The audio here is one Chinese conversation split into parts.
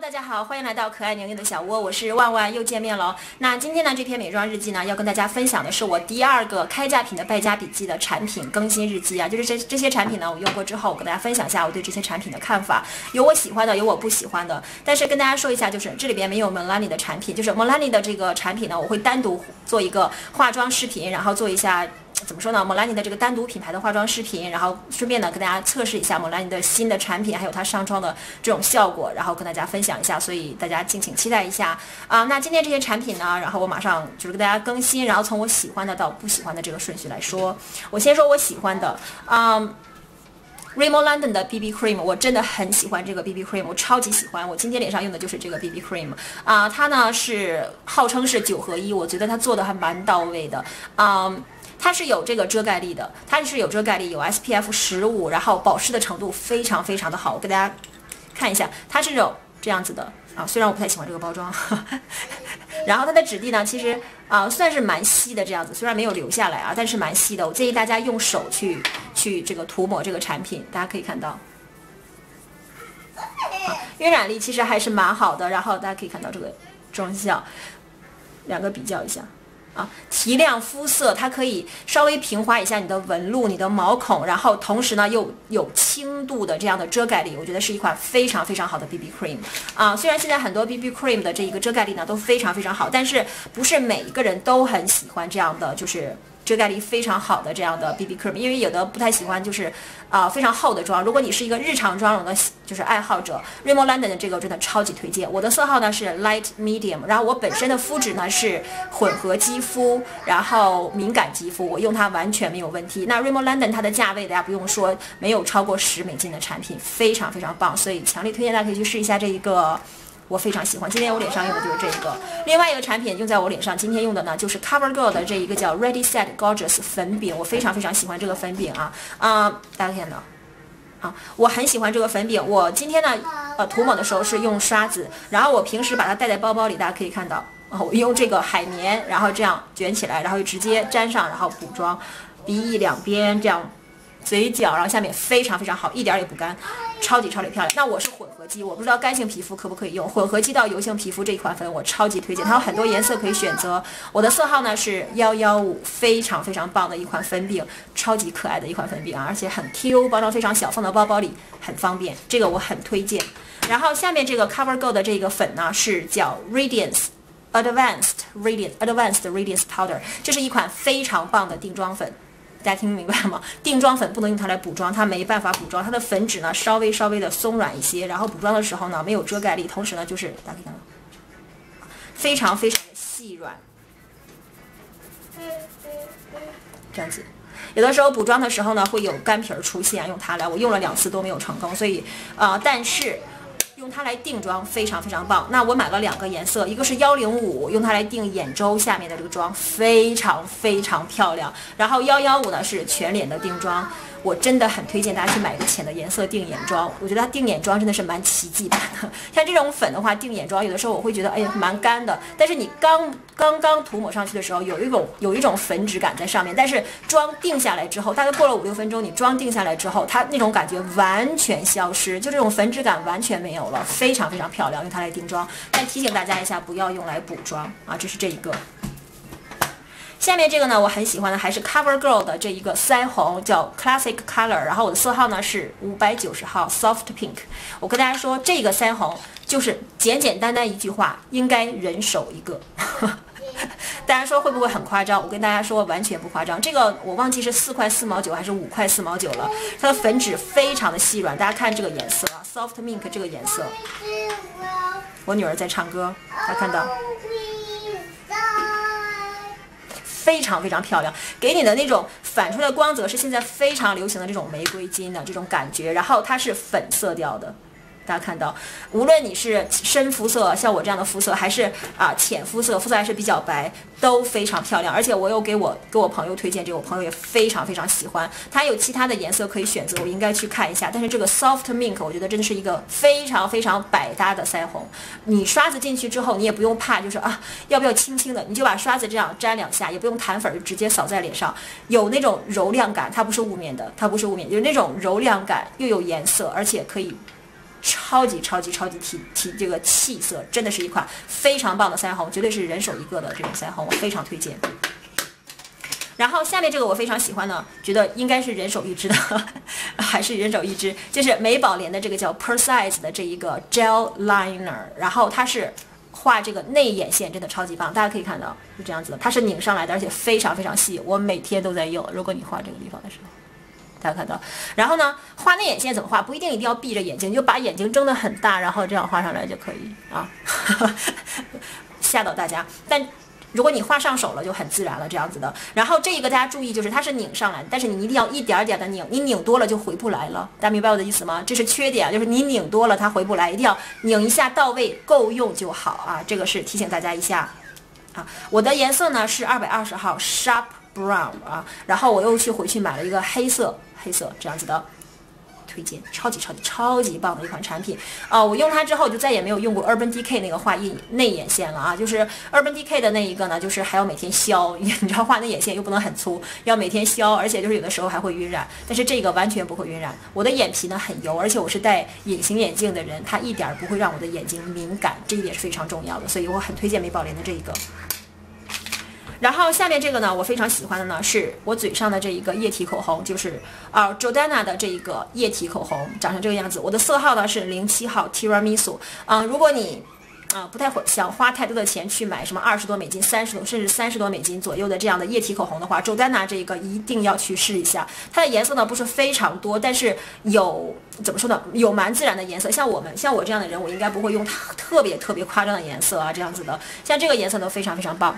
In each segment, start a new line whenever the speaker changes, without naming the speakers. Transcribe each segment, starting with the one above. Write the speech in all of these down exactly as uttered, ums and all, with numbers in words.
大家好，欢迎来到可爱宁宁的小窝，我是万万，又见面了。那今天呢，这篇美妆日记呢，要跟大家分享的是我第二个开价品的败家笔记的产品更新日记啊，就是这这些产品呢，我用过之后，我跟大家分享一下我对这些产品的看法，有我喜欢的，有我不喜欢的。但是跟大家说一下，就是这里边没有 Milani 的产品，就是 Milani 的这个产品呢，我会单独做一个化妆视频，然后做一下。怎么说呢 ？Milani 的这个单独品牌的化妆视频，然后顺便呢跟大家测试一下 Milani 的新的产品，还有它上妆的这种效果，然后跟大家分享一下，所以大家敬请期待一下啊。那今天这些产品呢，然后我马上就是跟大家更新，然后从我喜欢的到不喜欢的这个顺序来说，我先说我喜欢的啊。嗯 Rimmel London 的 B B Cream， 我真的很喜欢这个 B B Cream， 我超级喜欢。我今天脸上用的就是这个 B B Cream 啊、呃，它呢是号称是九合一，我觉得它做的还蛮到位的啊。嗯它是有这个遮盖力的，它是有遮盖力，有 S P F 十五，然后保湿的程度非常非常的好。我给大家看一下，它是这种这样子的啊，虽然我不太喜欢这个包装，呵呵然后它的质地呢，其实啊算是蛮稀的这样子，虽然没有留下来啊，但是蛮稀的。我建议大家用手去去这个涂抹这个产品，大家可以看到，啊，晕染力其实还是蛮好的。然后大家可以看到这个妆效，两个比较一下。啊，提亮肤色，它可以稍微平滑一下你的纹路、你的毛孔，然后同时呢又有轻度的这样的遮盖力，我觉得是一款非常非常好的 B B Cream 啊。虽然现在很多 B B Cream 的这一个遮盖力呢都非常非常好，但是不是每一个人都很喜欢这样的，就是遮盖力非常好的这样的 B B Cream， 因为有的不太喜欢就是啊、呃、非常厚的妆。如果你是一个日常妆容的就是爱好者 ，Rimmel London 的这个真的超级推荐。我的色号呢是 Light Medium， 然后我本身的肤质呢是混合肌肤，然后敏感肌肤，我用它完全没有问题。那 Rimmel London 它的价位大家不用说，没有超过十美金的产品，非常非常棒，所以强烈推荐大家可以去试一下这一个。我非常喜欢，今天我脸上用的就是这个。另外一个产品用在我脸上，今天用的呢就是 CoverGirl 的这一个叫 Ready Set Gorgeous 粉饼，我非常非常喜欢这个粉饼啊啊、呃！大家看到啊，我很喜欢这个粉饼。我今天呢，呃，涂抹的时候是用刷子，然后我平时把它带在包包里，大家可以看到啊，我用这个海绵，然后这样卷起来，然后就直接粘上，然后补妆，鼻翼两边这样。嘴角，然后下面非常非常好，一点也不干，超级超级漂亮。那我是混合肌，我不知道干性皮肤可不可以用混合肌到油性皮肤这一款粉，我超级推荐，它有很多颜色可以选择。我的色号呢是幺幺五，非常非常棒的一款粉饼，超级可爱的一款粉饼啊，而且很 Q， 包装非常小，放到包包里很方便，这个我很推荐。然后下面这个 CoverGirl 的这个粉呢是叫 Radiance Advanced Radiance Advanced Radiance Powder， 这是一款非常棒的定妆粉。大家听明白吗？定妆粉不能用它来补妆，它没办法补妆，它的粉质呢稍微稍微的松软一些，然后补妆的时候呢没有遮盖力，同时呢就是大家可以看到，非常非常的细软，这样子。有的时候补妆的时候呢会有干皮儿出现，用它来，我用了两次都没有成功，所以呃，但是。用它来定妆非常非常棒。那我买了两个颜色，一个是幺零五，用它来定眼周下面的这个妆，非常非常漂亮。然后幺幺五呢是全脸的定妆，我真的很推荐大家去买一个浅的颜色定眼妆。我觉得它定眼妆真的是蛮奇迹版的。像这种粉的话，定眼妆有的时候我会觉得哎呀蛮干的，但是你刚刚刚涂抹上去的时候，有一种有一种粉质感在上面，但是妆定下来之后，大概过了五六分钟，你妆定下来之后，它那种感觉完全消失，就这种粉质感完全没有了，非常非常漂亮，用它来定妆。但提醒大家一下，不要用来补妆啊，这是这一个。下面这个呢，我很喜欢的还是 CoverGirl 的这一个腮红，叫 Classic Color， 然后我的色号呢是五百九十号 Soft Pink。我跟大家说，这个腮红就是简简单单一句话，应该人手一个。大家说会不会很夸张？我跟大家说，完全不夸张。这个我忘记是四块四毛九还是五块四毛九了。它的粉质非常的细软，大家看这个颜色啊 ，Soft Mink 这个颜色。我女儿在唱歌，大家看到。非常非常漂亮，给你的那种反出来的光泽是现在非常流行的这种玫瑰金的这种感觉，然后它是粉色调的，大家看到，无论你是深肤色，像我这样的肤色，还是啊浅肤色，肤色还是比较白，都非常漂亮。而且我又给我给我朋友推荐这个，我朋友也非常非常喜欢。它有其他的颜色可以选择，我应该去看一下。但是这个 Soft Mink 我觉得真的是一个非常非常百搭的腮红。你刷子进去之后，你也不用怕，就是啊要不要轻轻的，你就把刷子这样沾两下，也不用弹粉，就直接扫在脸上，有那种柔亮感，它不是雾面的，它不是雾面，有那种柔亮感，又有颜色，而且可以。 超级超级超级提提这个气色，真的是一款非常棒的腮红，绝对是人手一个的这种腮红，我非常推荐。然后下面这个我非常喜欢呢，觉得应该是人手一支的，还是人手一支，就是美宝莲的这个叫 Precise 的这一个 Gel Liner， 然后它是画这个内眼线，真的超级棒，大家可以看到是这样子的，它是拧上来的，而且非常非常细，我每天都在用。如果你画这个地方的时候，大家看到，然后呢，画内眼线怎么画？不一定一定要闭着眼睛，你就把眼睛睁得很大，然后这样画上来就可以啊，吓到大家。但如果你画上手了，就很自然了，这样子的。然后这一个大家注意，就是它是拧上来，但是你一定要一点点的拧，你拧多了就回不来了。大家明白我的意思吗？这是缺点，就是你拧多了它回不来，一定要拧一下到位，够用就好啊。这个是提醒大家一下啊。我的颜色呢是二百二十号 Sharp Brown 啊，然后我又去回去买了一个黑色，黑色这样子的。推荐超级超级超级棒的一款产品啊、呃！我用它之后就再也没有用过 Urban Decay 那个画内内眼线了啊！就是 Urban Decay 的那一个呢，就是还要每天削，你知道画内眼线又不能很粗，要每天削，而且就是有的时候还会晕染，但是这个完全不会晕染。我的眼皮呢很油，而且我是戴隐形眼镜的人，它一点不会让我的眼睛敏感，这一点是非常重要的，所以我很推荐美宝莲的这一个。然后下面这个呢，我非常喜欢的呢，是我嘴上的这一个液体口红，就是啊 Jordana 的这一个液体口红，长成这个样子。我的色号呢是零七号 Tiramisu。嗯，如果你啊不太想花太多的钱去买什么二十多美金、三十多甚至三十多美金左右的这样的液体口红的话 ，Jordana 这个一定要去试一下。它的颜色呢不是非常多，但是有怎么说呢？有蛮自然的颜色。像我们像我这样的人，我应该不会用它特别特别夸张的颜色啊，这样子的。像这个颜色都非常非常棒。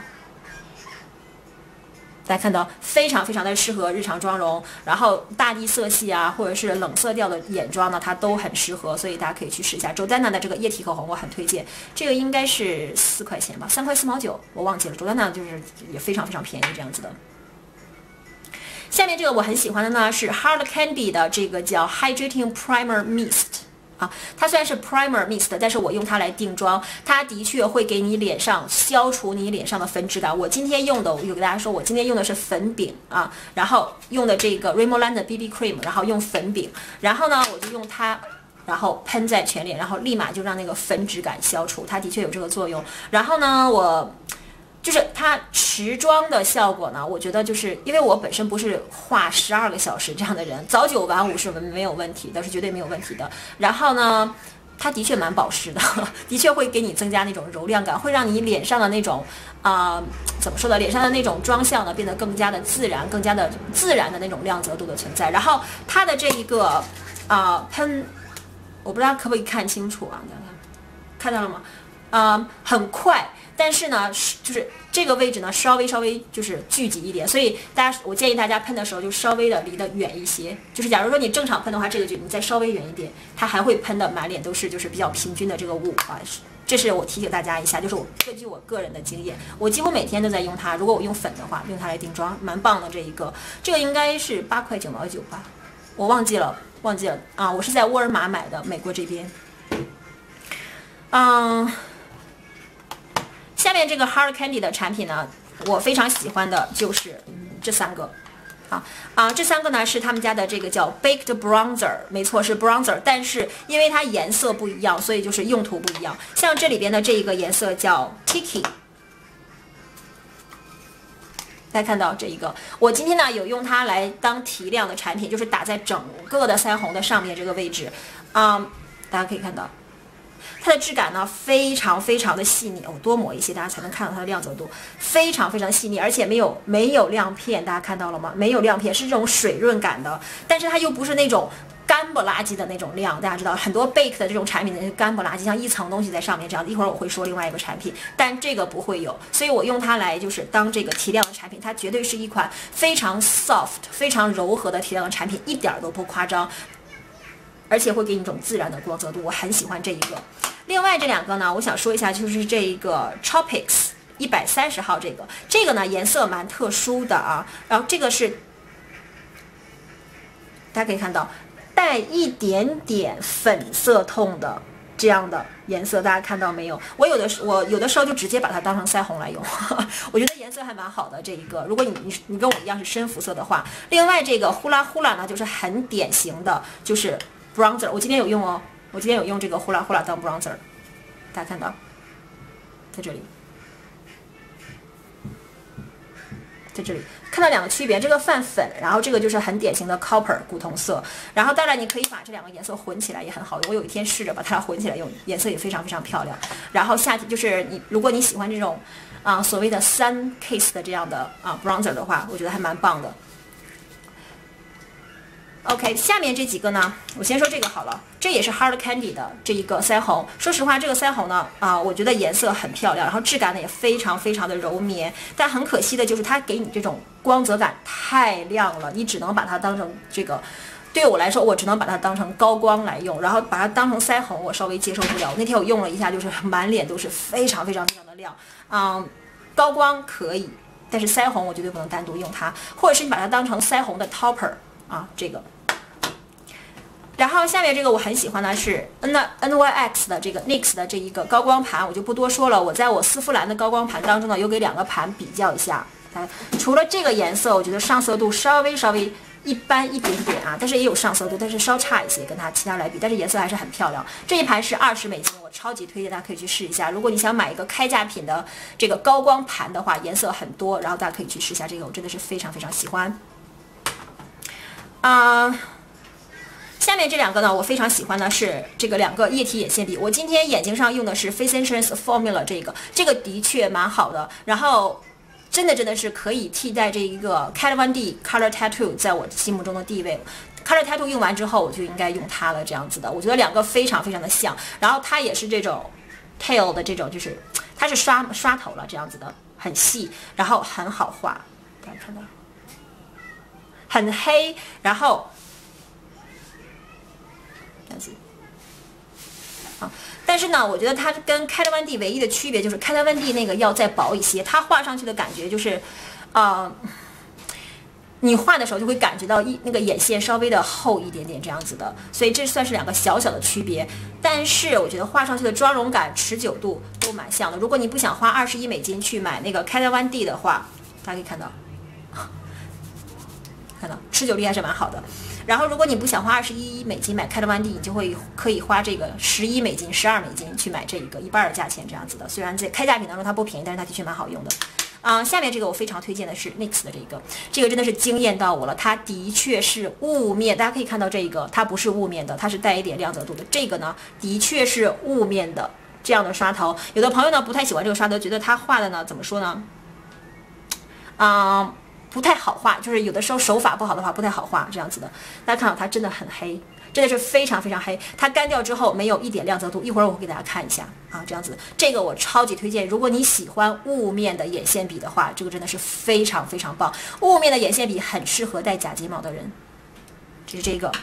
大家看到非常非常的适合日常妆容，然后大地色系啊，或者是冷色调的眼妆呢，它都很适合，所以大家可以去试一下。Jordana 的这个液体口红我很推荐，这个应该是四块钱吧，三块四毛九，我忘记了。Jordana 就是也非常非常便宜这样子的。下面这个我很喜欢的呢是 Hard Candy 的这个叫 Hydrating Primer Mist。啊，它虽然是 primer mist， 但是我用它来定妆，它的确会给你脸上消除你脸上的粉质感。我今天用的，我就给大家说，我今天用的是粉饼啊，然后用的这个 Rimmel London B B Cream， 然后用粉饼，然后呢，我就用它，然后喷在全脸，然后立马就让那个粉质感消除，它的确有这个作用。然后呢，我。就是它持妆的效果呢，我觉得就是因为我本身不是画十二个小时这样的人，早九晚五是没有问题的，是绝对没有问题的。然后呢，它的确蛮保湿的，的确会给你增加那种柔亮感，会让你脸上的那种啊、呃、怎么说呢，脸上的那种妆效呢变得更加的自然，更加的自然的那种亮泽度的存在。然后它的这一个啊、呃、喷，我不知道可不可以看清楚啊，看到了吗？啊、呃，很快。但是呢，就是这个位置呢，稍微稍微就是聚集一点，所以大家，我建议大家喷的时候就稍微的离得远一些。就是假如说你正常喷的话，这个就你再稍微远一点，它还会喷的满脸都是就是比较平均的这个雾啊。这是我提醒大家一下，就是我根据我个人的经验，我几乎每天都在用它。如果我用粉的话，用它来定妆，蛮棒的这一个。这个应该是八块九毛九吧，我忘记了，忘记了啊，我是在沃尔玛买的，美国这边。嗯。下面这个 Hard Candy 的产品呢，我非常喜欢的就是这三个，啊啊，这三个呢是他们家的这个叫 Baked Bronzer， 没错是 Bronzer， 但是因为它颜色不一样，所以就是用途不一样。像这里边的这一个颜色叫 Tiki， 大家看到这一个，我今天呢有用它来当提亮的产品，就是打在整个的腮红的上面这个位置，啊，大家可以看到。它的质感呢非常非常的细腻，我、哦、多抹一些大家才能看到它的亮泽度，非常非常细腻，而且没有没有亮片，大家看到了吗？没有亮片，是这种水润感的，但是它又不是那种干不拉几的那种亮。大家知道很多 bake 的这种产品呢是干不拉几，像一层东西在上面这样。一会儿我会说另外一个产品，但这个不会有，所以我用它来就是当这个提亮的产品，它绝对是一款非常 soft 非常柔和的提亮的产品，一点都不夸张。而且会给你一种自然的光泽度，我很喜欢这一个。另外这两个呢，我想说一下，就是这一个 Tropics 一百三十号这个，这个呢颜色蛮特殊的啊，然后这个是大家可以看到带一点点粉色痛的这样的颜色，大家看到没有？我有的我有的时候就直接把它当成腮红来用，我觉得颜色还蛮好的这一个。如果你你你跟我一样是深肤色的话，另外这个呼啦呼啦呢，就是很典型的，就是 bronzer， 我今天有用哦， 我今天有用这个呼啦呼啦当 bronzer， 大家看到，在这里。 在这里看到两个区别，这个泛粉，然后这个就是很典型的 copper 古铜色，然后当然你可以把这两个颜色混起来也很好用。我有一天试着把它混起来用，颜色也非常非常漂亮。然后夏天就是你，如果你喜欢这种啊、呃、所谓的 sun case 的这样的啊 bronzer 的话，我觉得还蛮棒的。 OK， 下面这几个呢，我先说这个好了，这也是 Hard Candy 的这一个腮红。说实话，这个腮红呢，啊、呃，我觉得颜色很漂亮，然后质感呢也非常非常的柔绵。但很可惜的就是它给你这种光泽感太亮了，你只能把它当成这个。对我来说，我只能把它当成高光来用，然后把它当成腮红，我稍微接受不了。那天我用了一下，就是满脸都是非常非常非常的亮。嗯，高光可以，但是腮红我绝对不能单独用它，或者是你把它当成腮红的 topper。 啊，这个，然后下面这个我很喜欢的是 N N Y X 的这个 N Y X 的这一个高光盘，我就不多说了。我在我丝芙兰的高光盘当中呢，有给两个盘比较一下。哎，除了这个颜色，我觉得上色度稍微稍微一般一点点啊，但是也有上色度，但是稍差一些，跟它其他来比，但是颜色还是很漂亮。这一盘是二十美金，我超级推荐大家可以去试一下。如果你想买一个开价品的这个高光盘的话，颜色很多，然后大家可以去试一下这个，我真的是非常非常喜欢。 啊、呃，下面这两个呢，我非常喜欢的是这个两个液体眼线笔。我今天眼睛上用的是 Face Insurance Formula 这个，这个的确蛮好的。然后真的真的是可以替代这一个 Kat Von D Color Tattoo 在我心目中的地位。Color Tattoo 用完之后，我就应该用它了，这样子的。我觉得两个非常非常的像。然后它也是这种 tail 的这种，就是它是刷刷头了这样子的，很细，然后很好画，大家看到。 很黑，然后这样子啊，但是呢，我觉得它跟Kat Von D唯一的区别就是Kat Von D那个要再薄一些，它画上去的感觉就是，呃，你画的时候就会感觉到一那个眼线稍微的厚一点点这样子的，所以这算是两个小小的区别。但是我觉得画上去的妆容感、持久度都蛮像的。如果你不想花二十一美金去买那个Kat Von D的话，大家可以看到。 看到持久力还是蛮好的，然后如果你不想花二十一美金买Kat Von D，你就会可以花这个十一美金、十二美金去买这一个一半的价钱这样子的。虽然在开价品当中它不便宜，但是它的确蛮好用的。啊、呃，下面这个我非常推荐的是 N Y X 的这个，这个真的是惊艳到我了，它的确是雾面，大家可以看到这个它不是雾面的，它是带一点亮泽度的。这个呢的确是雾面的这样的刷头，有的朋友呢不太喜欢这个刷头，觉得它画的呢怎么说呢？啊、呃。 不太好画，就是有的时候手法不好的话不太好画，这样子的。大家看到它真的很黑，真的是非常非常黑。它干掉之后没有一点亮泽度，一会儿我会给大家看一下啊，这样子。这个我超级推荐，如果你喜欢雾面的眼线笔的话，这个真的是非常非常棒。雾面的眼线笔很适合戴假睫毛的人。这是这个。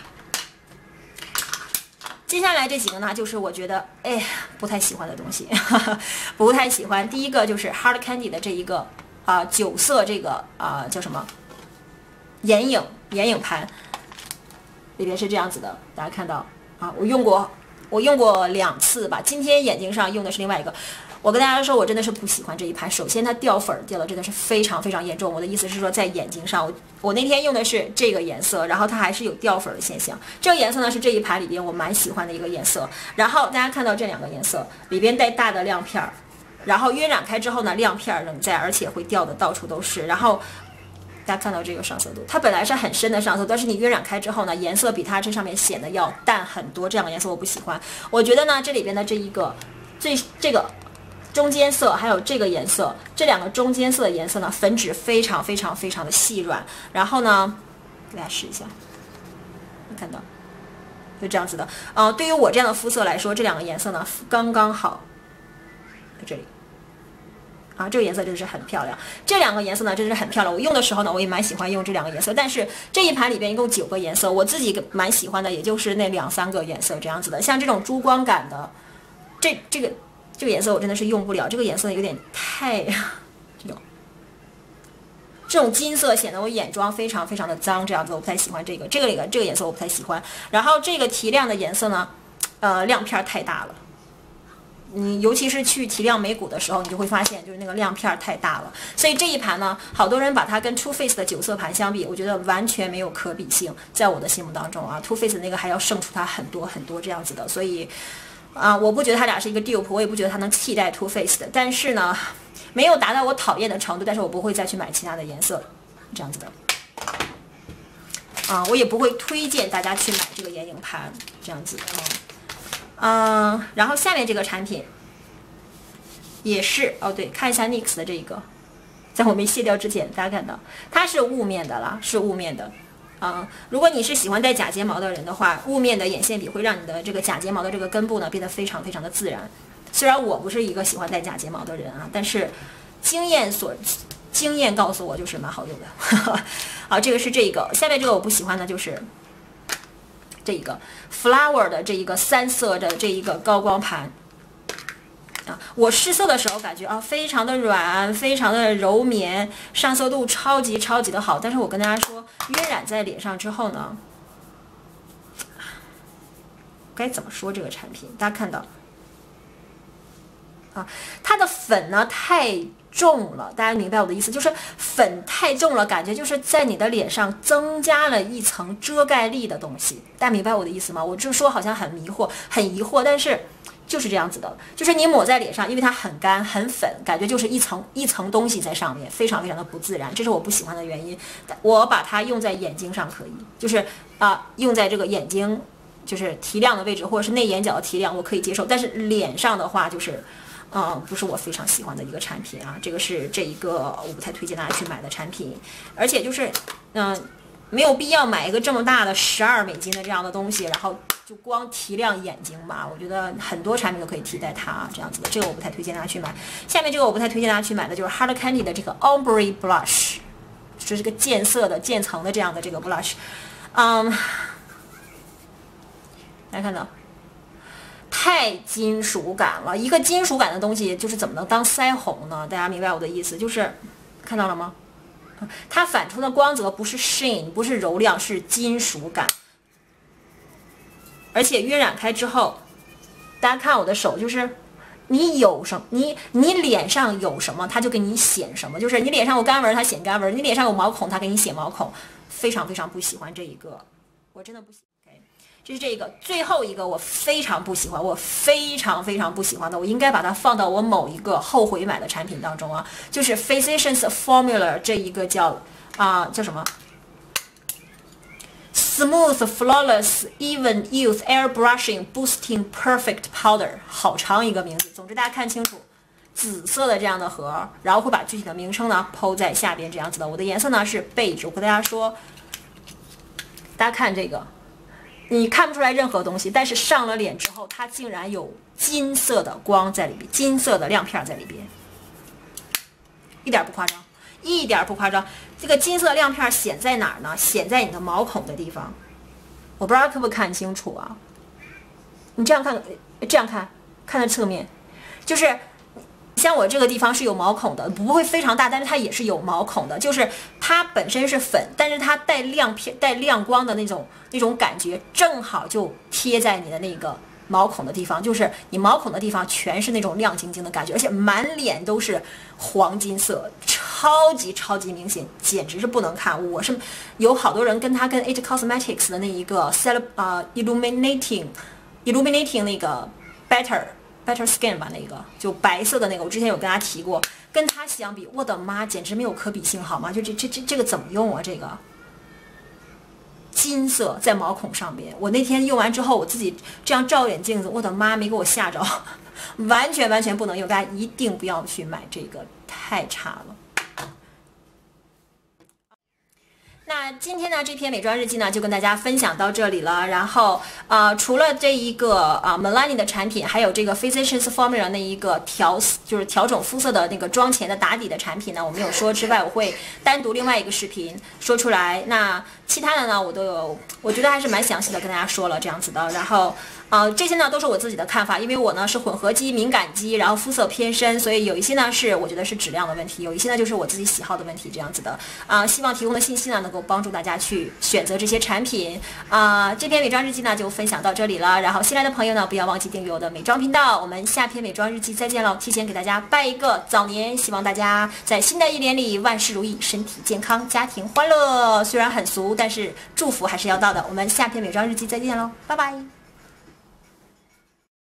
接下来这几个呢，就是我觉得哎不太喜欢的东西，不太喜欢。第一个就是 Hard Candy 的这一个。 啊、呃，九色这个啊、呃、叫什么？眼影眼影盘里边是这样子的，大家看到啊，我用过，我用过两次吧。今天眼睛上用的是另外一个。我跟大家说，我真的是不喜欢这一盘。首先，它掉粉掉的真的是非常非常严重。我的意思是说，在眼睛上，我我那天用的是这个颜色，然后它还是有掉粉的现象。这个颜色呢是这一盘里边我蛮喜欢的一个颜色。然后大家看到这两个颜色里边带大的亮片儿。 然后晕染开之后呢，亮片仍在，而且会掉的到处都是。然后大家看到这个上色度，它本来是很深的上色，但是你晕染开之后呢，颜色比它这上面显得要淡很多。这样的颜色我不喜欢。我觉得呢，这里边的这一个最这个中间色，还有这个颜色，这两个中间色的颜色呢，粉质非常非常非常的细软。然后呢，给大家试一下，看到就这样子的。呃，对于我这样的肤色来说，这两个颜色呢刚刚好，在这里。 啊，这个颜色真的是很漂亮。这两个颜色呢，真的是很漂亮。我用的时候呢，我也蛮喜欢用这两个颜色。但是这一盘里边一共九个颜色，我自己蛮喜欢的，也就是那两三个颜色这样子的。像这种珠光感的，这这个这个颜色我真的是用不了。这个颜色有点太这种这种金色显得我眼妆非常非常的脏，这样子我不太喜欢这个。这个里边这个颜色我不太喜欢。然后这个提亮的颜色呢，呃，亮片太大了。 你尤其是去提亮眉骨的时候，你就会发现就是那个亮片太大了。所以这一盘呢，好多人把它跟 Too Faced 的九色盘相比，我觉得完全没有可比性。在我的心目当中啊 ，Too Faced 那个还要胜出它很多很多这样子的。所以啊，我不觉得它俩是一个 dupe， 我也不觉得它能替代 Too Faced， 但是呢，没有达到我讨厌的程度，但是我不会再去买其他的颜色，这样子的。啊，我也不会推荐大家去买这个眼影盘，这样子啊。嗯，然后下面这个产品也是哦，对，看一下 N Y X 的这个，在我没卸掉之前，大家看到它是雾面的啦，是雾面的。啊、嗯，如果你是喜欢带假睫毛的人的话，雾面的眼线笔会让你的这个假睫毛的这个根部呢变得非常非常的自然。虽然我不是一个喜欢带假睫毛的人啊，但是经验所经验告诉我就是蛮好用的。好，这个是这个，下面这个我不喜欢的就是这一个 Flower 的这一个三色的这一个高光盘。啊，我试色的时候感觉啊，非常的软，非常的柔绵，上色度超级超级的好。但是我跟大家说，晕染在脸上之后呢，该怎么说这个产品？大家看到啊，它的粉呢太重了，大家明白我的意思？就是粉太重了，感觉就是在你的脸上增加了一层遮盖力的东西。大家明白我的意思吗？我这说好像很迷惑，很疑惑，但是。就是这样子的，就是你抹在脸上，因为它很干很粉，感觉就是一层一层东西在上面，非常非常的不自然，这是我不喜欢的原因。我把它用在眼睛上可以，就是啊、呃，用在这个眼睛就是提亮的位置，或者是内眼角的提亮，我可以接受。但是脸上的话，就是嗯、呃，不是我非常喜欢的一个产品啊。这个是这一个我不太推荐大家去买的产品，而且就是嗯、呃，没有必要买一个这么大的十二美金的这样的东西，然后。就光提亮眼睛吧，我觉得很多产品都可以替代它这样子的，这个我不太推荐大家去买。下面这个我不太推荐大家去买的就是 Hard Candy 的这个 Ombre Blush， 是这个渐色的渐层的这样的这个 blush， 嗯，大家看到太金属感了，一个金属感的东西就是怎么能当腮红呢？大家明白我的意思？就是看到了吗？它反出的光泽不是 shine， 不是柔亮，是金属感。而且晕染开之后，大家看我的手，就是你有什么，你你脸上有什么，它就给你显什么。就是你脸上有干纹，它显干纹；你脸上有毛孔，它给你显毛孔。非常非常不喜欢这一个，我真的不喜欢。Okay， 这是这个最后一个，我非常不喜欢，我非常非常不喜欢的，我应该把它放到我某一个后悔买的产品当中啊，就是 Physicians Formula 这一个叫啊、呃、叫什么？ Smooth, flawless, even use airbrushing, boosting, perfect powder， 好长一个名字。总之大家看清楚，紫色的这样的盒，然后会把具体的名称呢抛在下边这样子的。我的颜色呢是 beige， 我跟大家说，大家看这个，你看不出来任何东西，但是上了脸之后，它竟然有金色的光在里边，金色的亮片在里边，一点不夸张。一点不夸张，这个金色亮片显在哪儿呢？显在你的毛孔的地方，我不知道可不可以看清楚啊？你这样看，这样看，看的侧面，就是像我这个地方是有毛孔的，不会非常大，但是它也是有毛孔的，就是它本身是粉，但是它带亮片、带亮光的那种那种感觉，正好就贴在你的那个毛孔的地方，就是你毛孔的地方全是那种亮晶晶的感觉，而且满脸都是黄金色，超级超级明显，简直是不能看。我是有好多人跟他跟 It Cosmetics 的那一个 Cel 啊、uh, Illuminating Illuminating 那个 Better Better Skin 吧，那个就白色的那个，我之前有跟大家提过，跟它相比，我的妈，简直没有可比性，好吗？就这这这这个怎么用啊？这个金色在毛孔上边，我那天用完之后，我自己这样照眼镜子，我的妈，没给我吓着，完全完全不能用，大家一定不要去买这个，太差了。那今天呢，这篇美妆日记呢就跟大家分享到这里了。然后呃，除了这一个啊、呃、Milani 的产品，还有这个 Physicians Formula 那一个调就是调整肤色的那个妆前的打底的产品呢，我没有说之外，我会单独另外一个视频说出来。那其他的呢，我都有，我觉得还是蛮详细的跟大家说了这样子的。然后呃，这些呢都是我自己的看法，因为我呢是混合肌、敏感肌，然后肤色偏深，所以有一些呢是我觉得是质量的问题，有一些呢就是我自己喜好的问题这样子的啊、呃。希望提供的信息呢能够帮帮助大家去选择这些产品啊、呃。这篇美妆日记呢就分享到这里了，然后新来的朋友呢不要忘记订阅我的美妆频道，我们下篇美妆日记再见喽！提前给大家拜一个早年，希望大家在新的一年里万事如意，身体健康，家庭欢乐。虽然很俗，但是祝福还是要到的。我们下篇美妆日记再见喽，拜拜。